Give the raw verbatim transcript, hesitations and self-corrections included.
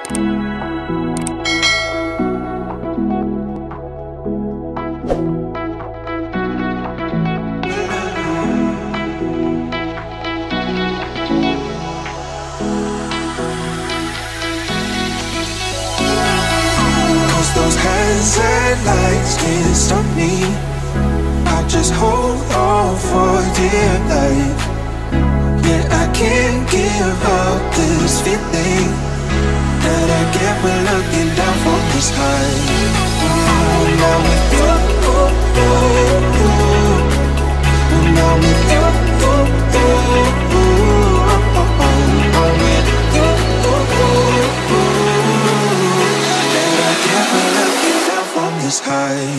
Those hands and lights can't stop me. I'll just hold on for dear life. Yeah, I can't give up this feeling that I get when looking down from the sky. Oh, now with you, oh, oh, oh. Now with you, oh, oh, oh, oh, oh. Now with you, oh, oh, oh. That I get when looking down from the sky.